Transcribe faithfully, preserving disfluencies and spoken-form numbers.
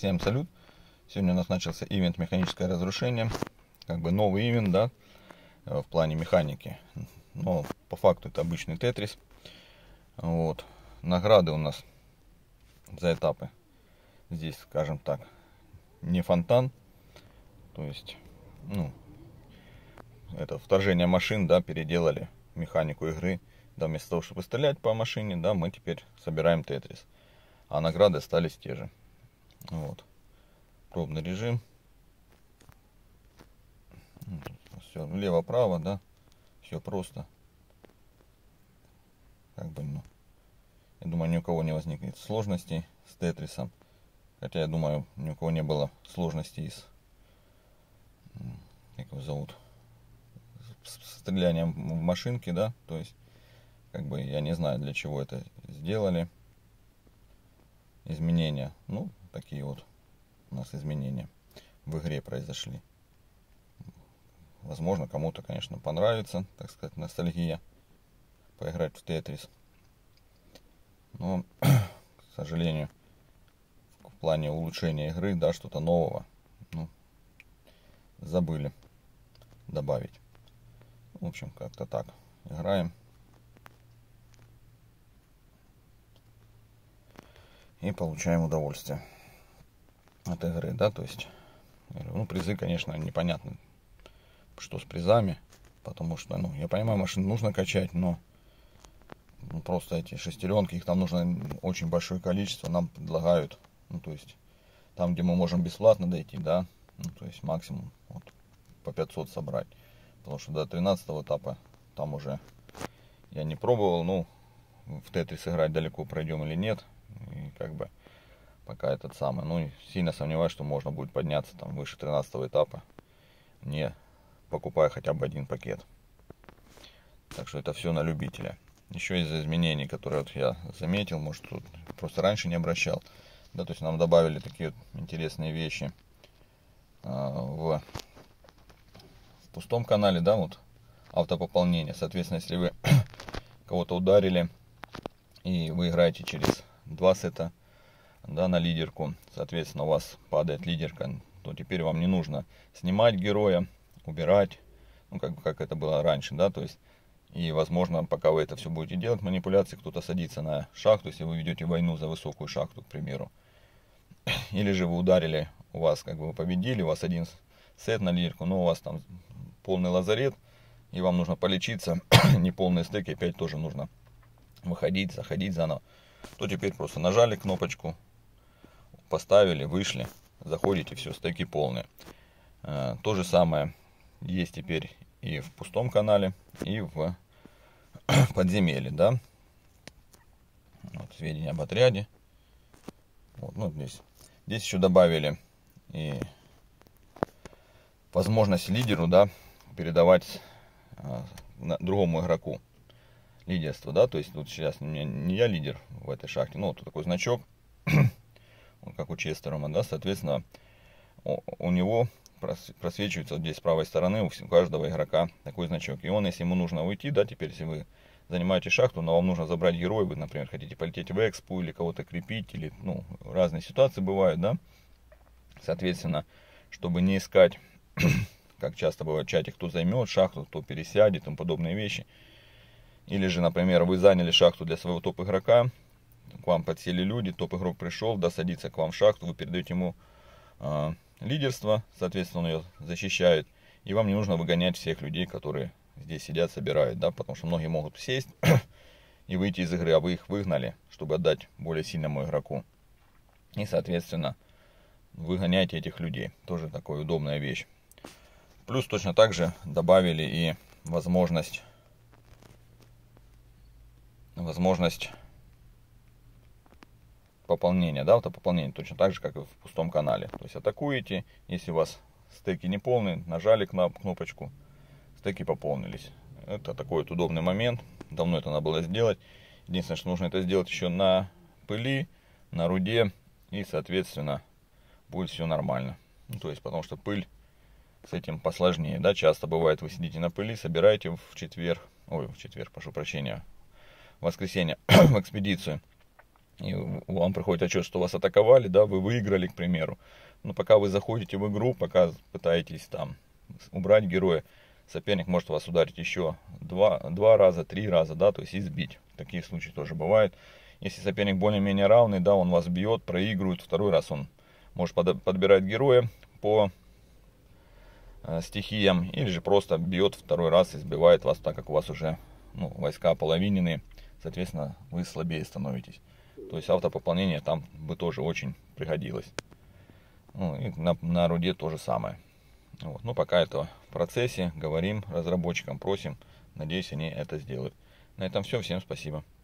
Всем салют! Сегодня у нас начался ивент «Механическое разрушение». Как бы новый ивент, да, в плане механики. Но по факту это обычный тетрис. Вот. Награды у нас за этапы. Здесь, скажем так, не фонтан. То есть, ну, это вторжение машин, да, переделали механику игры. Да, вместо того, чтобы стрелять по машине, да, мы теперь собираем тетрис. А награды остались те же. Вот. Пробный режим. Все, влево-право, да. Все просто. Как бы, ну, я думаю, ни у кого не возникнет сложностей с тетрисом. Хотя, я думаю, ни у кого не было сложностей с, как его зовут, с стрелянием в машинке, да. То есть, как бы, я не знаю, для чего это сделали. Изменения, ну, такие вот у нас изменения в игре произошли. Возможно, кому-то, конечно, понравится, так сказать, ностальгия, поиграть в тетрис. Но, к сожалению, в плане улучшения игры, да, что-то нового, ну, забыли добавить. В общем, как-то так. Играем. И получаем удовольствие от игры, да, то есть, ну, призы, конечно, непонятно, что с призами, потому что, ну, я понимаю, машин нужно качать, но ну, просто эти шестеренки, их там нужно очень большое количество, нам предлагают, ну, то есть, там, где мы можем бесплатно дойти, да, ну, то есть, максимум вот, по пятьсот собрать, потому что до тринадцатого этапа там уже я не пробовал, ну, в тетрис играть далеко пройдем или нет, и как бы пока этот самый, ну, сильно сомневаюсь, что можно будет подняться там выше тринадцатого этапа, не покупая хотя бы один пакет. Так что это все на любителя. Еще из-за изменений, которые вот я заметил, может, тут просто раньше не обращал, да, то есть нам добавили такие вот интересные вещи а, в, в пустом канале, да, вот автопополнение. Соответственно, если вы кого-то ударили и вы играете через два сета, да, на лидерку, соответственно, у вас падает лидерка, то теперь вам не нужно снимать героя, убирать, ну, как бы, как это было раньше, да, то есть, и, возможно, пока вы это все будете делать, манипуляции, кто-то садится на шахту, если вы ведете войну за высокую шахту, к примеру, или же вы ударили, у вас, как бы, вы победили, у вас один сет на лидерку, но у вас там полный лазарет, и вам нужно полечиться, неполные стеки, опять тоже нужно выходить, заходить заново, то теперь просто нажали кнопочку, поставили, вышли, заходите, все, стеки полные. То же самое есть теперь и в пустом канале, и в подземелье, да. Вот, сведения об отряде. Вот, ну, здесь. Здесь еще добавили и возможность лидеру, да, передавать а, другому игроку лидерство, да. То есть тут сейчас не, не я лидер в этой шахте, ну, вот такой значок, как у Честерома, да, соответственно, у, у него просвечивается вот здесь с правой стороны у каждого игрока такой значок. И он, если ему нужно уйти, да, теперь, если вы занимаете шахту, но вам нужно забрать героя, вы, например, хотите полететь в экспу или кого-то крепить, или, ну, разные ситуации бывают, да. Соответственно, чтобы не искать, как часто бывает в чате, кто займет шахту, кто пересядет, и тому подобные вещи. Или же, например, вы заняли шахту для своего топ-игрока, к вам подсели люди, топ-игрок пришел, да, садится к вам в шахту, вы передаете ему э, лидерство, соответственно, он ее защищает, и вам не нужно выгонять всех людей, которые здесь сидят, собирают, да, потому что многие могут сесть и выйти из игры, а вы их выгнали, чтобы отдать более сильному игроку. И, соответственно, выгоняйте этих людей. Тоже такая удобная вещь. Плюс точно так же добавили и возможность возможность пополнения, да, автопополнение, точно так же, как и в пустом канале. То есть атакуете, если у вас стеки не полные, нажали кнопочку, стеки пополнились. Это такой вот удобный момент. Давно это надо было сделать. Единственное, что нужно это сделать еще на пыли, на руде, и, соответственно, будет все нормально. Ну, то есть, потому что пыль с этим посложнее, да, часто бывает, вы сидите на пыли, собираете в четверг, ой, в четверг, прошу прощения, в воскресенье в экспедицию, и вам приходит отчет, что вас атаковали, да, вы выиграли, к примеру. Но пока вы заходите в игру, пока пытаетесь там убрать героя, соперник может вас ударить еще два, два раза, три раза, да, то есть избить. Такие случаи тоже бывают. Если соперник более-менее равный, да, он вас бьет, проигрывает, второй раз он может под, подбирать героя по э, стихиям, или же просто бьет второй раз и сбивает вас, так как у вас уже ну, войска половиненные, соответственно, вы слабее становитесь. То есть автопополнение там бы тоже очень пригодилось. Ну, и на, на руде то же самое. Вот. Ну, пока это в процессе, говорим разработчикам, просим. Надеюсь, они это сделают. На этом все. Всем спасибо.